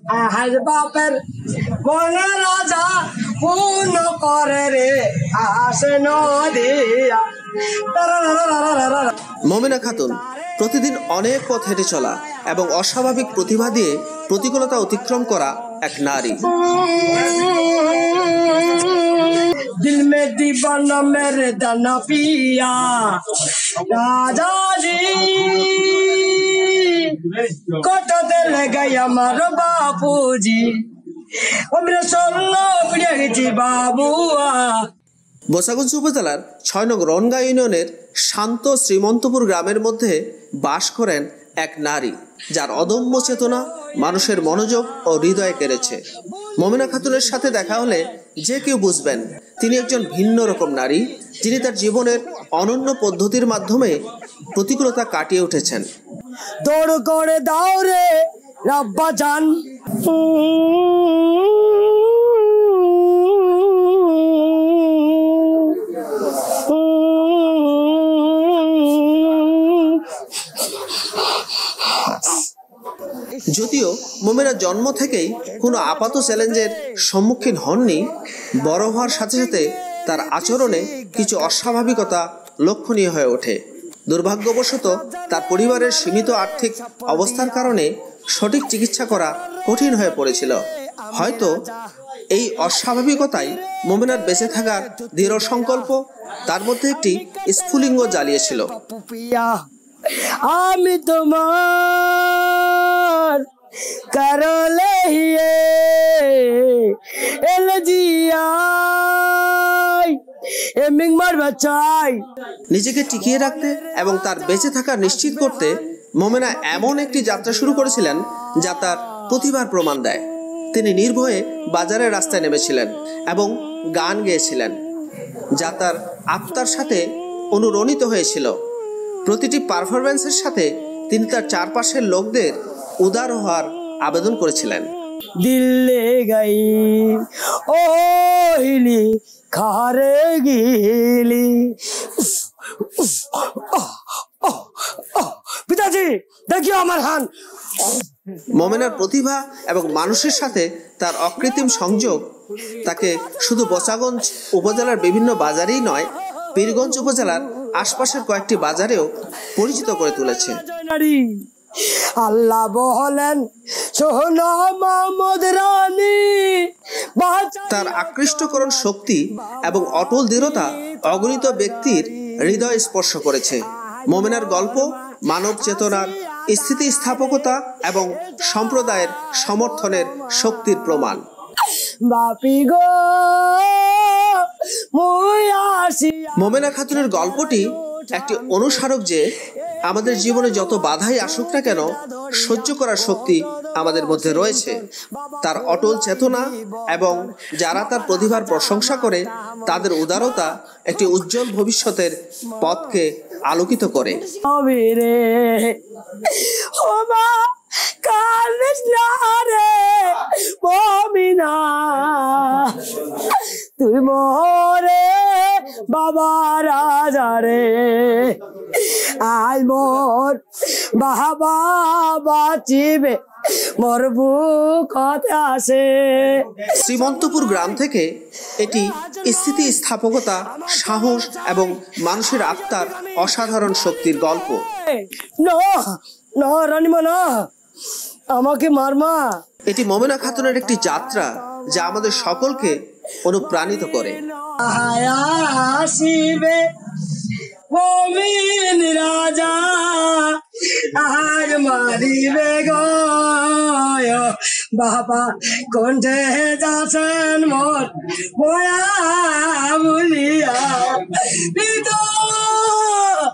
আহাজ বাপের বনে রাজা পূর্ণ করে রে আসে নদিয়া। মমিনা খাতুন প্রতিদিন অনেক পথ হেঁটে চলা এবং অস্বাভাবিক প্রতিভা দিয়ে প্রতিকূলতা অতিক্রম করা এক নারী। दिल में दीवाना मेरे दाना पिया राजा जी कोटो दे ले गया मारो बापू जी मेरे सोलो पिया जी बाबुआ। বোসাগঞ্জ উপজেলার ৬ নং রনগা ইউনিয়নের শান্ত শ্রীমন্তপুর গ্রামের মধ্যে বাস করেন এক নারী যার অদম্য চেতনা মানুষের মনোযোগ ও হৃদয় কেড়েছে। মমিনা খাতুনের সাথে দেখা হলে যে কেউ বুঝবেন তিনি একজন ভিন্ন রকম নারী, যিনি তার জীবনের অনন্য পদ্ধতির মাধ্যমে প্রতিকূলতা কাটিয়ে উঠেছেন। দৌড় করে দাও রে রাব্বা জান যদিও মমিনা জন্ম থেকেই কোনো আপাত চ্যালেঞ্জের সম্মুখীন হননি, বড় হওয়ার সাথে সাথে তার আচরণে কিছু অস্বাভাবিকতা লক্ষণীয় হয়ে ওঠে। দুর্ভাগ্যবশত তার পরিবারের সীমিত আর্থিক অবস্থার কারণে সঠিক চিকিৎসা করা কঠিন হয়ে পড়েছিল। হয়তো এই অস্বাভাবিকতাই মমিনার বেঁচে থাকার দৃঢ় সংকল্প তার মধ্যে একটি স্ফুলিঙ্গ জ্বালিয়েছিল। আমি তোমার করলে নিজেকে টিকিয়ে রাখতে এবং তার বেঁচে থাকা নিশ্চিত করতে মমিনা এমন একটি যাত্রা শুরু করেছিলেন যা তার প্রতিভার প্রমাণ দেয়। তিনি নির্ভয়ে বাজারের রাস্তায় নেমেছিলেন এবং গান গেয়েছিলেন যা তার আত্মার সাথে অনুরণিত হয়েছিল। প্রতিটি পারফরম্যান্সের সাথে তিনি তার চারপাশের লোকদের উদার হওয়ার আবেদন করেছিলেন। দিল্লে গাই ও হিলি খারে গিলি পিতাজি দেখিও আমার হান। মমিনার প্রতিভা এবং মানুষের সাথে তার অকৃত্রিম সংযোগ তাকে শুধু বোসাগঞ্জ উপজেলার বিভিন্ন বাজারেই নয়, পীরগঞ্জ উপজেলার আশপাশের কয়েকটি বাজারেও পরিচিত করে তুলেছে। আল্লাহ বলেন সোনা মাহমুদ রানী। তার আকৃষ্টকরণ শক্তি এবং অটল দৃঢ়তা অগণিত ব্যক্তির হৃদয় স্পর্শ করেছে। মমিনার গল্প মানব চেতনার স্থিতিস্থাপকতা এবং সম্প্রদায়ের সমর্থনের শক্তির প্রমাণ। মমিনা খাতুনের গল্পটি একটি অনুস্মারক যে আমাদের জীবনে যত বাধাই আসুক না কেন সহ্য করার শক্তি আমাদের মধ্যে রয়েছে। তার অটল চেতনা এবং যারা তার প্রতিভার প্রশংসা করে তাদের উদারতা একটি উজ্জ্বল ভবিষ্যতের পথকে আলোকিত করে। তুই মোরে বাবা রাজা রে আই মোর বাবা বাঁচিবে মোর বুকতে আসে। শ্রীমন্তপুর গ্রাম থেকে এটি স্থিতিস্থাপকতা, সাহস এবং মানুষের আত্মার অসাধারণ শক্তির গল্প। না রানীমা না, আমাকে মারমা। এটি মমিনা খাতুনের একটি যাত্রা যা আমাদের সকলকে অনুপ্রাণিত করে। আসিবে মমিন রাজা আর মারিবে গয় বাবা কণ্ঠে যাচ্ছেন মোর বয়া বলিয়া